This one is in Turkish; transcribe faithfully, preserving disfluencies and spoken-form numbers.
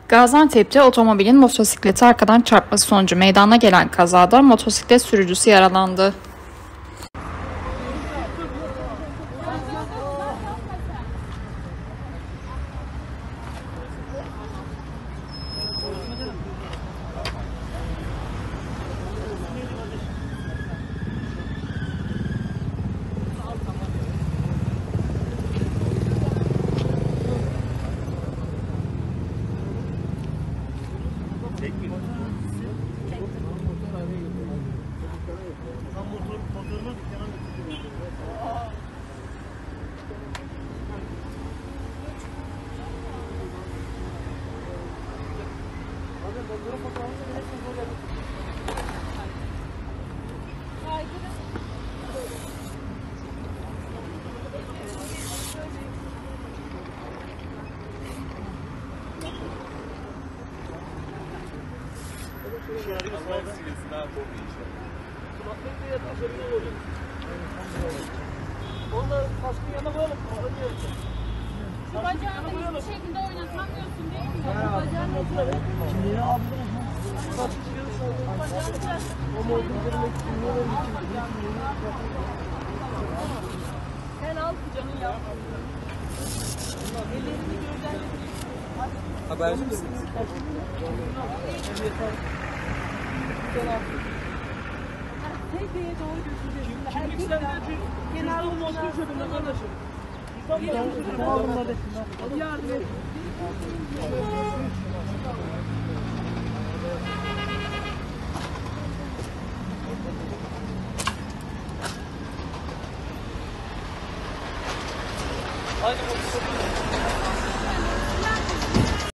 Gaziantep'te otomobilin motosikleti arkadan çarpması sonucu meydana gelen kazada motosiklet sürücüsü yaralandı. Onları kaskı yana koyalım. Şu bacağını hiçbir şekilde oynatamıyorsun değil mi? Bacağını Kimliğini aldın mı? Kaskı çıkarırsa bacağını bırak. O modunu vermek için ne olur için? sen al canın yap. Ellerini gözden Haberci misiniz? Tepeye doğru götüreceğiz. Kimlikten de bir kenarlı motor çöpünde kardeşim. Yüzden bunları. Hadi yardım et. Hadi